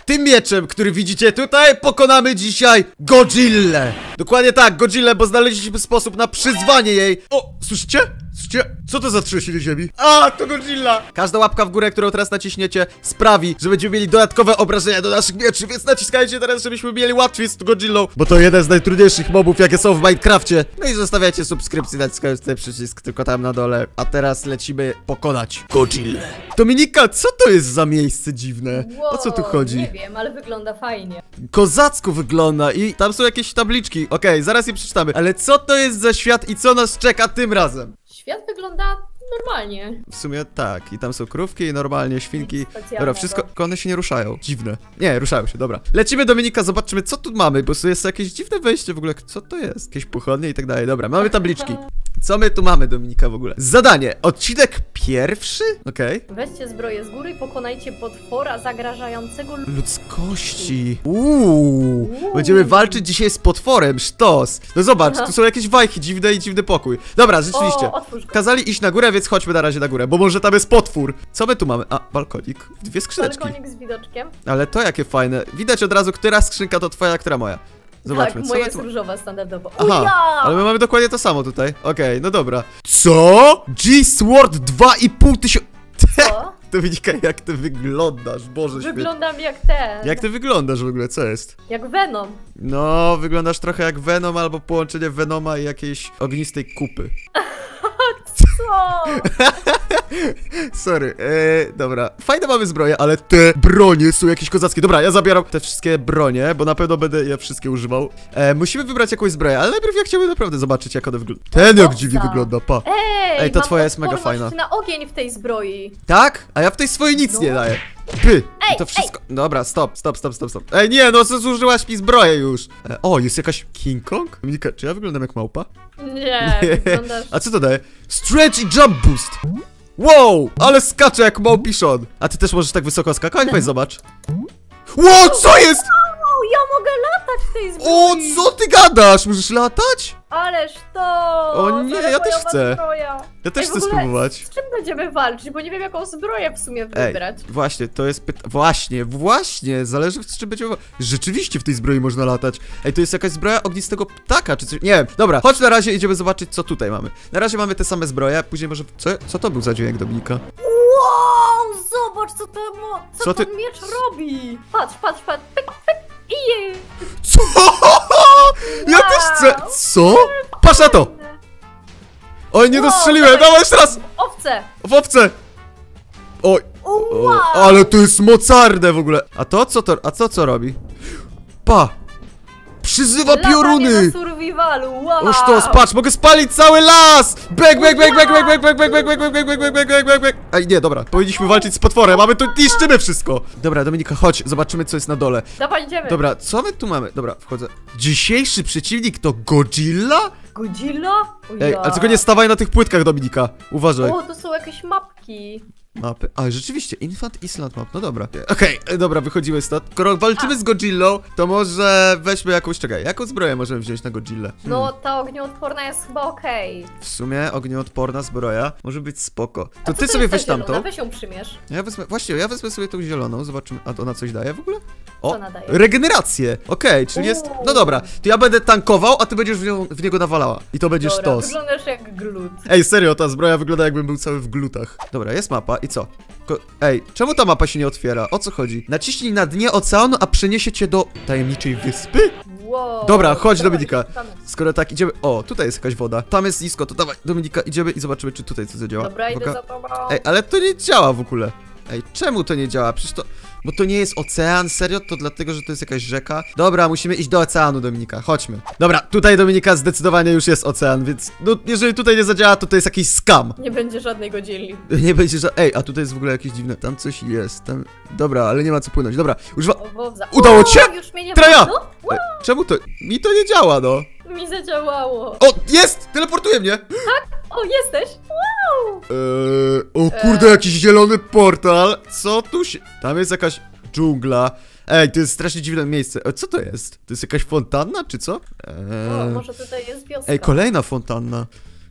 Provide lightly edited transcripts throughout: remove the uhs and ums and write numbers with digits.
tym mieczem, który widzicie tutaj, pokonamy dzisiaj Godzillę. Dokładnie tak, Godzillę, bo znaleźliśmy sposób na przyzwanie jej. O, słyszycie? Słyszycie? Co to za trzęsienie ziemi? A, to Godzilla! Każda łapka w górę, którą teraz naciśniecie, sprawi, że będziemy mieli dodatkowe obrażenia do naszych mieczy, więc naciskajcie teraz, żebyśmy mieli łatwiej z Godzillą, bo to jeden z najtrudniejszych mobów, jakie są w Minecrafcie. No i zostawiajcie subskrypcję, naciskając ten przycisk tylko tam na dole. A teraz lecimy pokonać Godzillę. Dominika, co to jest za miejsce dziwne? O co tu chodzi? Nie wiem, ale wygląda fajnie. Kozacko wygląda i tam są jakieś tabliczki. Okej, zaraz je przeczytamy. Ale co to jest za świat i co nas czeka tym razem? Świat wygląda normalnie. W sumie tak, i tam są krówki i normalnie świnki. Specjalnego. Dobra, wszystko, tylko one się nie ruszają. Dziwne. Nie, ruszają się, dobra. Lecimy, Dominika, zobaczymy, co tu mamy, bo tu jest jakieś dziwne wejście w ogóle. Co to jest? Jakieś pochodnie i tak dalej. Dobra, mamy tabliczki. Co my tu mamy, Dominika, w ogóle? Zadanie. Odcinek pierwszy? Okej. Weźcie zbroję z góry i pokonajcie potwora zagrażającego Ludzkości. Będziemy walczyć dzisiaj z potworem, sztos. No zobacz, tu są jakieś wajchy dziwne i dziwny pokój. Dobra, rzeczywiście. Otwórz go. Kazali iść na górę, więc chodźmy na razie na górę, bo może tam jest potwór. Co my tu mamy? A, balkonik. Dwie skrzyneczki. Balkonik z widoczkiem. Ale to jakie fajne. Widać od razu, która skrzynka to twoja, a która moja. Zobaczmy, Tak, co moja my jest tu... różowa standardowo. Aha, Ja! ale my mamy dokładnie to samo tutaj. Okej, no dobra. Co? G-Sword 2,5 tysiąca... Co? Dominika, jak ty wyglądasz, Boże święty. Wyglądam jak ten. Jak ty wyglądasz w ogóle, co jest? Jak Venom. No, wyglądasz trochę jak Venom albo połączenie Venoma i jakiejś ognistej kupy. Co? Sorry, dobra. Fajne mamy zbroje, ale te bronie są jakieś kozackie. Dobra, ja zabieram te wszystkie bronie, bo na pewno będę je wszystkie używał. Musimy wybrać jakąś zbroję, ale najpierw ja chciałbym naprawdę zobaczyć, jak one wyglądają. Ten jak dziwnie wygląda, pa. Ej, to mam twoja jest mega odporność fajna. na ogień w tej zbroi. Tak? A ja w tej swojej nic nie daję. Py! I to wszystko... Dobra, stop. Ej, nie, no zużyłaś mi zbroję już. O, jest jakaś King Kong? Dominika, czy ja wyglądam jak małpa? Nie, wyglądasz... A co to daje? Stretch i jump boost! Wow! Ale skacze jak małpiszon! A ty też możesz tak wysoko skakać? Weź zobacz. Wow, co jest? O, ja mogę latać w tej O, zbroi. co ty gadasz? Możesz latać? Ależ to... O nie, ja też bojowa chcę. Zbroja. Ja też Ej, w chcę ogóle spróbować. Z czym będziemy walczyć? Bo nie wiem, jaką zbroję w sumie Ej, wybrać. właśnie, to jest Właśnie, zależy z czym będziemy... Rzeczywiście w tej zbroi można latać. Ej, to jest jakaś zbroja ognistego ptaka, czy coś... Nie wiem, dobra, chodź na razie, idziemy zobaczyć, co tutaj mamy. Na razie mamy te same zbroje, później może... Co to był za dźwięk, Dominika? Wow, zobacz, co ty- ten miecz robi. Patrz. Pyk, pyk. I Co? Ja też chcę... Co? Patrz na to! Oj, nie Wow, dostrzeliłem, dawaj. dawaj jeszcze raz! owce. W owce! Oj, Wow. ale to jest mocarne w ogóle. A to co to? A co robi? Pa! Przyzywa Latanie pioruny! na survivalu, wow. Oż to, patrz, mogę spalić cały las! Bek. Ej, nie, dobra, powinniśmy walczyć z potworem, a my tu niszczymy wszystko. Dobra, Dominika, chodź, zobaczymy, co jest na dole. Dawaj, idziemy. Dobra, co my tu mamy? Dobra, wchodzę. Dzisiejszy przeciwnik to Godzilla? Godzilla? O Ej, ja. ale tylko nie stawaj na tych płytkach, Dominika. Uważaj. O, to są jakieś mapki. Mapy. A, rzeczywiście, Infant Island Map, no dobra. Okej, dobra, wychodzimy stąd. Skoro walczymy z Godzillą, to może weźmy jakąś, czekaj, jaką zbroję możemy wziąć na Godzillę? No, ta ognioodporna jest chyba okej. W sumie ognioodporna zbroja może być spoko. A To co ty to sobie jest ta weź tamtą. zielona? Weź ją przymierz. Ja wezmę sobie tą zieloną, zobaczymy, a ona coś daje w ogóle? Co O, ona daje? regenerację, okej, czyli jest, no dobra, to ja będę tankował, a ty będziesz w niego nawalała. I to będzie Dobra, sztos. wyglądasz jak glut. Ej, serio, ta zbroja wygląda jakbym był cały w glutach. Dobra, jest mapa i co? Ej, czemu ta mapa się nie otwiera? O co chodzi? Naciśnij na dnie oceanu, a przeniesie cię do tajemniczej wyspy? Wow. Dobra, chodź, Dawaj, Dominika. szukamy. Skoro tak, idziemy... O, tutaj jest jakaś woda. Tam jest nisko, to dawaj, Dominika, idziemy i zobaczymy, czy tutaj coś zadziała. Dobra, idę Uwaga. za tobą. Ej, ale to nie działa w ogóle. Ej, czemu to nie działa? Przecież to... Bo to nie jest ocean, serio? To dlatego, że to jest jakaś rzeka? Dobra, musimy iść do oceanu, Dominika, chodźmy. Dobra, tutaj, Dominika, zdecydowanie już jest ocean, więc... No, jeżeli tutaj nie zadziała, to jest jakiś scam. Nie będzie żadnej Godzilli. Nie będzie, że... Ej, a tutaj jest w ogóle jakieś dziwne... Tam coś jest, tam... Dobra, ale nie ma co płynąć, dobra. Używa... O, wowza. Udało cię? Już mnie nie Traja! ma. No? Ej, czemu to... Mi to nie działa, no. Mi zadziałało. O, jest! Teleportuje mnie! O, jesteś? Wow! O kurde, jakiś zielony portal. Co tu się... Tam jest jakaś dżungla. Ej, to jest strasznie dziwne miejsce. Co to jest? To jest jakaś fontanna, czy co? O, może tutaj jest wioska. Ej, kolejna fontanna.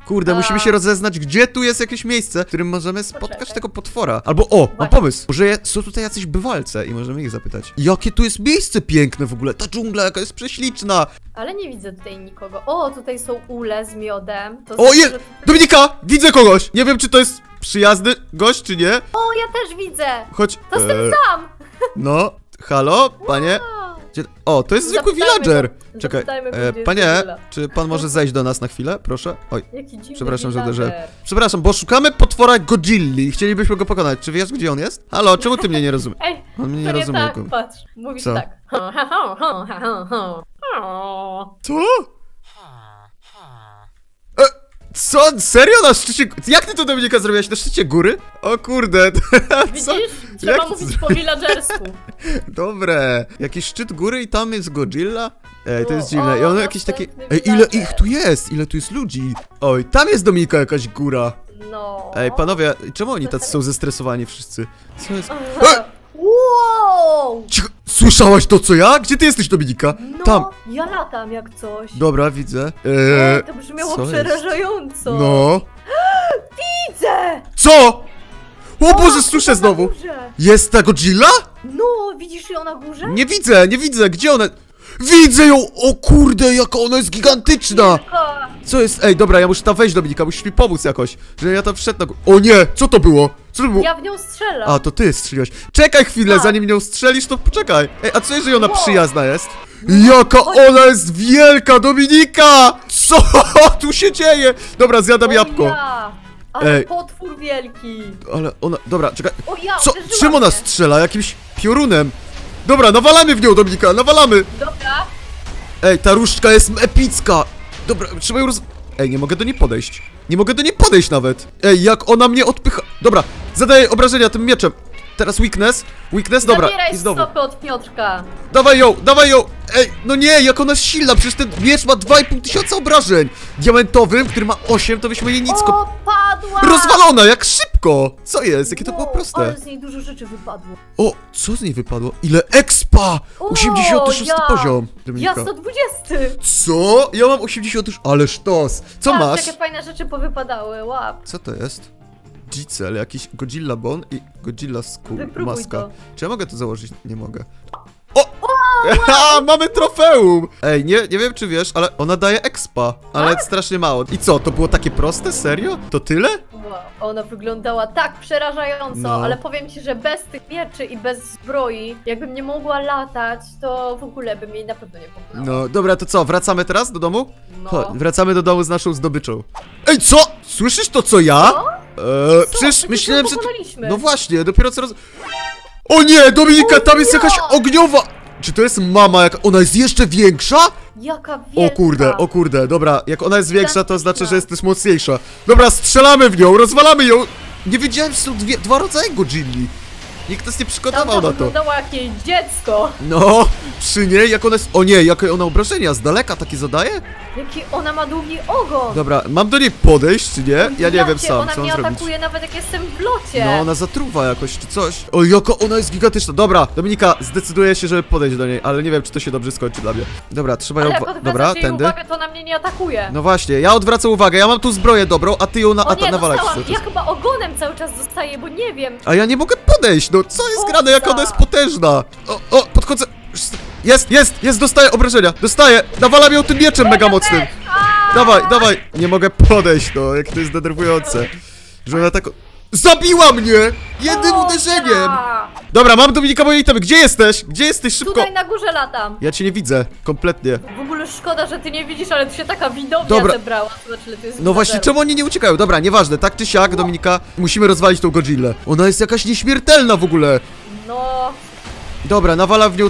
Kurde, A. musimy się rozeznać, gdzie tu jest jakieś miejsce, w którym możemy spotkać Poczekaj. tego potwora. Albo o, mam Właśnie. pomysł. Może są tutaj jacyś bywalce i możemy ich zapytać. Jakie tu jest miejsce piękne w ogóle. Ta dżungla jaka jest prześliczna. Ale nie widzę tutaj nikogo. O, tutaj są ule z miodem. To O, znaczy, jest! że- Dominika! Widzę kogoś! Nie wiem, czy to jest przyjazny gość, czy nie. O, ja też widzę! Chodź. To jest ten sam! No, halo, panie? O, to jest zwykły Zapytajmy villager. go- Czekaj, zapytajmy go, gdzie jest panie, godzilla. czy pan może zejść do nas na chwilę, proszę? Oj, Jaki dziwny przepraszam, że villager. uderzyłem. Przepraszam, bo szukamy potwora Godzilli i chcielibyśmy go pokonać. Czy wiesz, gdzie on jest? Halo, czemu ty mnie nie rozumiesz? Ej, On mnie to nie nie rozumie. tak, patrz. Mówisz Co? tak. Co? Co? Serio? Na szczycie... Jak ty to, Dominika, zrobiłaś? Na szczycie góry? O kurde. Co? Widzisz? Trzeba Jak- mówić po villagersku. Dobre. Jakiś szczyt góry i tam jest Godzilla? Ej, to jest O, dziwne. I o, ono jakieś takie... następny Ej, ile villager. ich tu jest? Ile tu jest ludzi? Oj, tam jest, Dominika, jakaś góra. No. Ej, panowie, czemu oni tacy są zestresowani wszyscy? Co jest? Wow! Cicho, słyszałaś to, co ja? Gdzie ty jesteś, Dominika? No, Tam. ja latam jak coś. Dobra, widzę. Ej, to brzmiało co jest? przerażająco. No. Widzę! Co? O Boże, Ona słyszę na znowu. górze. Jest ta Godzilla? No, widzisz ją na górze? Nie widzę, nie widzę. Gdzie ona? Widzę ją! O kurde, jaka ona jest gigantyczna! Wielka. Co jest? Ej, dobra, ja muszę tam wejść, Dominika, musisz mi pomóc jakoś. Że ja tam wszedł na górę. O nie! Co to było? Co to było? Ja w nią strzelam. A, to ty strzeliłeś. Czekaj chwilę, Tak. zanim nią strzelisz, to poczekaj. Ej, a co jeżeli ona Wow. przyjazna jest? Jaka ona jest wielka, Dominika! Co tu się dzieje? Dobra, zjadam O jabłko. Ja. Ale Ej. potwór wielki. Ale ona... Dobra, czekaj. O ja, Co? uderzyła Czym ona mnie. strzela? Jakimś piorunem. Dobra, nawalamy w nią, Dominika, nawalamy. Dobra. Ej, ta różdżka jest epicka. Dobra, trzeba ją Ej, nie mogę do niej podejść. Nie mogę do niej podejść nawet. Ej, jak ona mnie odpycha. Dobra, zadaję obrażenia tym mieczem. Teraz weakness. Weakness, dobra. Zabieraj I znowu. stopy od Piotrka. Dawaj ją, dawaj ją. Ej, no nie, jak ona jest silna. Przecież ten miecz ma 2500 obrażeń. Diamentowym, który ma 8, to byśmy jej nic... O, padła! Rozwalona, jak szybko. Co jest? Jakie to było Wow, proste. Ale z niej dużo rzeczy wypadło. O, co z niej wypadło? Ile expa! O, 86 ja. poziom. Ja Dominika. 120. Co? Ja mam 80 już, ale sztos. Co Patrz, masz? jakie fajne rzeczy powypadały, łap. Co to jest? Jicel, jakiś Godzilla Bone i Godzilla Skull, Wypróbuj maska. to. Czy ja mogę to założyć? Nie mogę. O! Mamy trofeum! Ej, nie wiem czy wiesz, ale ona daje expa, ale Tak? strasznie mało. I co, to było takie proste? Serio? To tyle? Wow, ona wyglądała tak przerażająco, No. ale powiem ci, że bez tych mieczy i bez zbroi, jakbym nie mogła latać, to w ogóle bym jej na pewno nie pokonała. No, dobra, to co, wracamy teraz do domu? No. Chodź, wracamy do domu z naszą zdobyczą. Ej, co? Słyszysz to, co ja? Co? Przecież Przecież myślałem, ją że... pokonaliśmy. No właśnie, dopiero co O nie, Dominika, O tam jest nie! jakaś ogniowa... Czy to jest mama, jak ona jest jeszcze większa? Jaka wielka. O kurde, dobra, jak ona jest większa, to znaczy, Gigantyczna. że jest też mocniejsza. Dobra, strzelamy w nią, rozwalamy ją! Nie wiedziałem, że są dwa rodzaje Godzilli. Nikt nas nie przygotował Tamta na to. wyglądała jak jej dziecko. No, przy niej, jak ona jest... O nie, jakie ona obrażenia, z daleka takie zadaje? Jaki ona ma długi ogon. Dobra, mam do niej podejść, czy nie? Ja nie wiem sam, Ona co mam mnie zrobić. atakuje nawet jak jestem w locie. No, ona zatruwa jakoś, czy coś. O, jaka ona jest gigantyczna. Dobra, Dominika, zdecyduję się, żeby podejść do niej, ale nie wiem, czy to się dobrze skończy dla mnie. Dobra, trzeba ją... Ale jak odwracasz Dobra, jej tędy. uwagę, to na mnie nie atakuje. No właśnie, ja odwracam uwagę, ja mam tu zbroję dobrą, a ty ją O nie, nawalasz dostałam. cały czas. Ja chyba ogonem cały czas dostaję, bo nie wiem. A ja nie mogę podejść, no co jest grane, jak ona jest potężna? O, podchodzę. Jest, dostaję obrażenia, dostaję, nawalam ją tym mieczem mega mocnym. Dawaj, nie mogę podejść, no, jak to jest denerwujące. Że ona tak... Zabiła mnie! Jednym O, uderzeniem! ja. Dobra, mam Dominika moje itemy, gdzie jesteś? Gdzie jesteś, szybko? Tutaj na górze latam. Ja cię nie widzę, kompletnie. W ogóle szkoda, że ty nie widzisz, ale tu się taka widownia Dobra. zebrała. To znaczy, że to jest No właśnie, villagerów. czemu oni nie uciekają? Dobra, nieważne, tak czy siak, Dominika, musimy rozwalić tą Godzillę. Ona jest jakaś nieśmiertelna w ogóle. No, Dobra, nawala w nią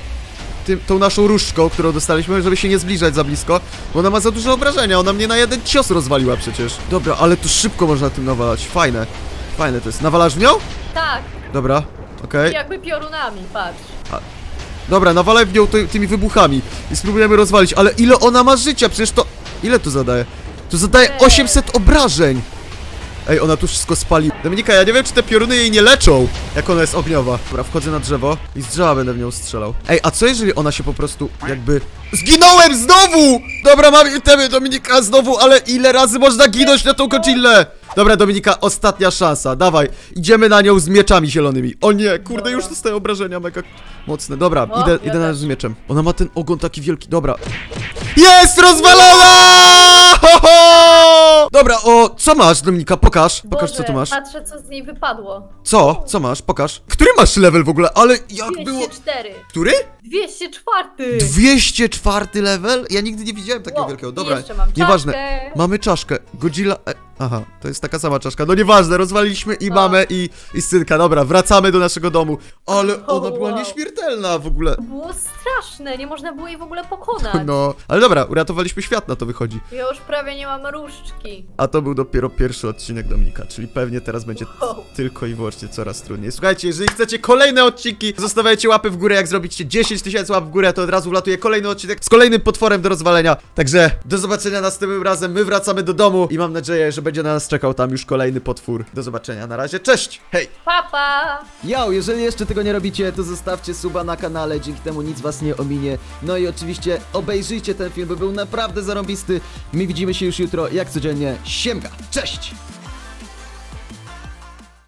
tą naszą różdżką, którą dostaliśmy, żeby się nie zbliżać za blisko, bo ona ma za duże obrażenia, ona mnie na jeden cios rozwaliła przecież. Dobra, ale tu szybko można tym nawalać, fajne. Fajne to jest. Nawalasz w nią? tak. Dobra, okej. Jakby piorunami, patrz. Dobra, nawalaj w nią tymi wybuchami i spróbujemy rozwalić, ale ile ona ma życia? Przecież to... Ile to zadaje? To zadaje Ej. 800 obrażeń! Ej, ona tu wszystko spali. Dominika, ja nie wiem, czy te pioruny jej nie leczą, jak ona jest ogniowa. Dobra, wchodzę na drzewo i z drzewa będę w nią strzelał. Ej, a co jeżeli ona się po prostu jakby... Zginąłem znowu! Dobra, mam itemy, Dominika, znowu, ale ile razy można ginąć na tą Godzillę? Dobra, Dominika, ostatnia szansa, dawaj. Idziemy na nią z mieczami zielonymi. O nie, kurde, już dostaję obrażenia mega mocne. Dobra, idę na nią z mieczem. Ona ma ten ogon taki wielki, dobra. Jest rozwalona! Ho, ho! Dobra, o, co masz, Dominika? Pokaż, Boże, co tu masz. patrzę, co z niej wypadło. Co? Co masz? Pokaż. Który masz level w ogóle? Ale jak było... 204. Który? 204. 204 level? Ja nigdy nie widziałem takiego Wow, wielkiego. Dobra, jeszcze mam nieważne. czaszkę. Mamy czaszkę. Godzilla... Aha, to jest taka sama czaszka. No nieważne, rozwaliliśmy i mamę i synka. Dobra, wracamy do naszego domu. Ale ona była wow. nieśmiertelna w ogóle. To było straszne, nie można było jej w ogóle pokonać. No, ale dobra, uratowaliśmy świat, na to wychodzi. Ja już prawie nie mam różdżki. A to był dopiero pierwszy odcinek Dominika, czyli pewnie teraz będzie Wow. tylko i wyłącznie coraz trudniej. Słuchajcie, jeżeli chcecie kolejne odcinki, zostawiajcie łapy w górę. Jak zrobicie 10 000 łap w górę, to od razu wlatuje kolejny odcinek z kolejnym potworem do rozwalenia. Także do zobaczenia następnym razem. My wracamy do domu i mam nadzieję, że będzie na nas czekał tam już kolejny potwór. Do zobaczenia, na razie, cześć, hej! Papa! Yo, jeżeli jeszcze tego nie robicie, to zostawcie suba na kanale, dzięki temu nic was nie ominie. No i oczywiście obejrzyjcie ten film, bo był naprawdę zarąbisty. My widzimy się już jutro, jak codziennie. Siemka, cześć!